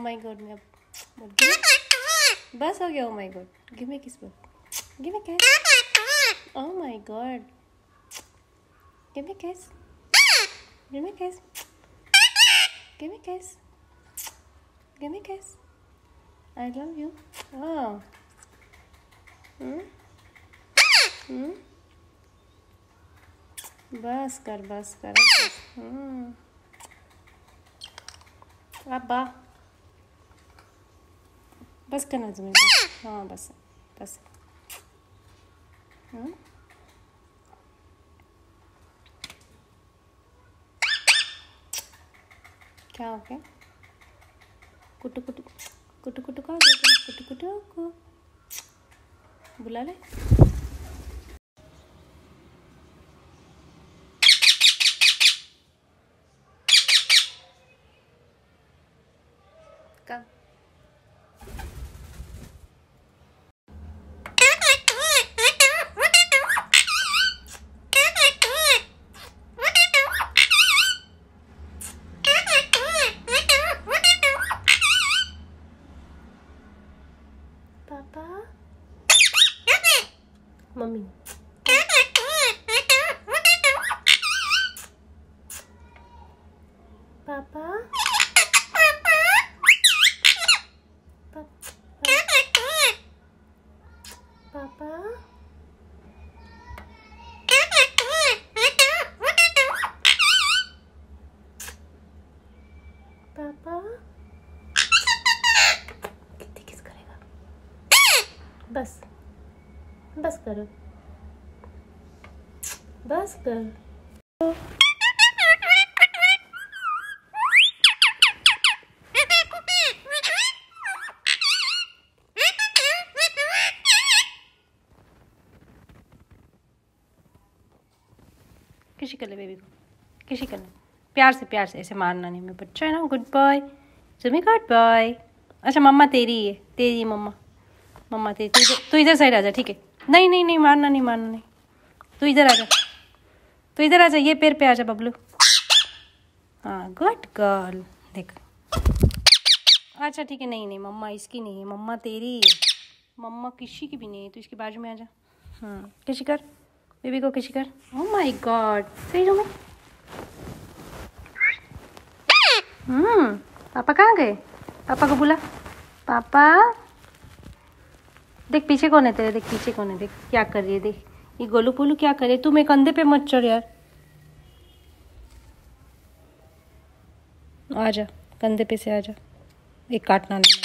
My God मैं बस हो गया। Oh my god give me kiss बस give me kiss. Oh my god give me kiss give me kiss give me kiss give me किस I love you. ओह बस कर अब्बा बस करना तुम्हें बस। हाँ बस बस। क्या हो गया? कुटु कुटु कुटु कुटु का कुटु कुटु को बुला ले। का पापा मम्मी पापा पापा पापा कितनी किस करेगा? बस बस करो बस कर। किसी कर ले बेबी को किसी कर ले प्यार से ऐसे मारना नहीं। मैं बच्चा है ना। गुड बॉय जुमी गुड बॉय। अच्छा मम्मा तेरी है तेरी मम्मा तेरी तू इधर साइड आ जा ठीक है। नहीं मारना नहीं तू इधर आ जा ये पैर पे आ जा बबलू। हाँ गुड गर्ल देख। अच्छा ठीक है नहीं मम्मा इसकी नहीं है मम्मा तेरी है। मम्मा किसी की भी नहीं है। तू इसके बाजू में आ जा। किसी कर बेबी को किसी कर। ओह माय गॉड सही में। पापा कहाँ गए? पापा को बुला। पापा देख पीछे कौन है तेरे? देख पीछे कौन है? देख क्या कर रही है? देख ये गोलू पोलू क्या कर रही है? तू मेरे कंधे पे मत चढ़ यार। आ जा कंधे पे से आ जा। एक काटना नहीं।